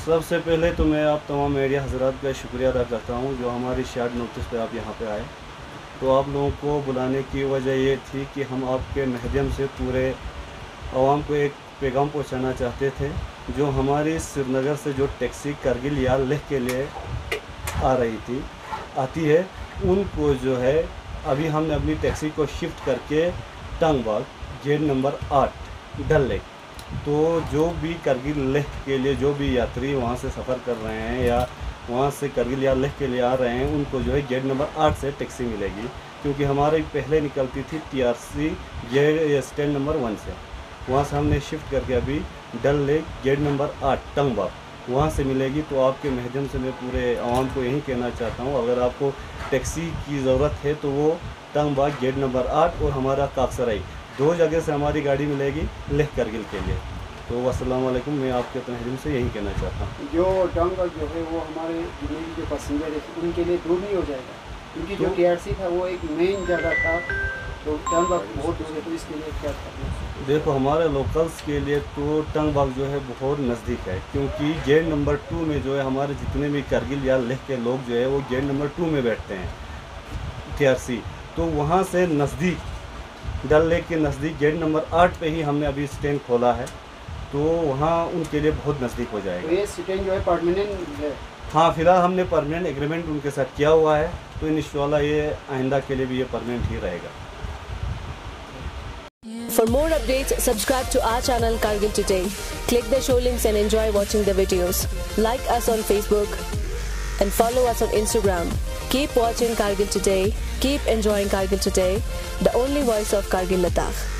सबसे पहले तो मैं आप तमाम मीडिया हज़रात का शुक्रिया अदा करता हूँ जो हमारी शार्ट नोटिस पे आप यहाँ पे आए। तो आप लोगों को बुलाने की वजह ये थी कि हम आपके माध्यम से पूरे आवाम को एक पैगाम पहुँचाना चाहते थे। जो हमारी श्रीनगर से जो टैक्सी करगिल या लेह के लिए आती है, उनको जो है अभी हमने अपनी टैक्सी को शिफ्ट करके Tangbagh gate number 8 Dal lake. तो जो भी करगिल लेह के लिए जो भी यात्री वहाँ से सफ़र कर रहे हैं या वहाँ से करगिल या लेह के लिए आ रहे हैं, उनको जो है गेट नंबर 8 से टैक्सी मिलेगी, क्योंकि हमारी पहले निकलती थी TRC गेट स्टैंड नंबर 1 से। वहाँ से हमने शिफ्ट करके अभी Dal lake gate number 8 Tangbagh वहाँ से मिलेगी। तो आपके माध्यम से मैं पूरे आवाम को यही कहना चाहता हूँ, अगर आपको टैक्सी की ज़रूरत है तो वो टंगबाग गेट नंबर 8 और हमारा काकसराई 2 जगह से हमारी गाड़ी मिलेगी लेह करगिल के लिए। तो अस्सलाम वालेकुम, मैं आपके तहरीम से यही कहना चाहता हूँ। जो टंगबाग जो है वो हमारे जितने भी जो पैसेंजर है उनके लिए दूर नहीं हो जाएगा, क्योंकि जो TRC था वो एक मेन जगह था, तो टंगबाग बहुत दूर है। तो इसके लिए क्या करना है? देखो, हमारे लोकल्स के लिए तो टंगबाग जो है बहुत नज़दीक है, क्योंकि गेट नंबर 2 में जो है हमारे जितने भी करगिल या लेह के लोग जो है वो गेट नंबर 2 में बैठते हैं TRC। तो वहाँ से नज़दीक डल लेक के नज़दीक गेट नंबर 8 पे ही हमने अभी स्टैंड खोला है, तो वहाँ उनके लिए बहुत नज़दीक हो जाएगा। तो ये स्टैंड जो है परमानेंट है? हाँ, फ़िलहाल हमने परमानेंट एग्रीमेंट उनके साथ किया हुआ है, तो इंशाल्लाह ये आइंदा के लिए भी ये परमानेंट ही रहेगा। For more updates, subscribe to our channel Kargil Today. Click the show links and enjoy watching the videos. Like us on Facebook and follow us on Instagram. Keep watching Kargil Today. Keep enjoying Kargil Today, the only voice of Kargil Ladakh.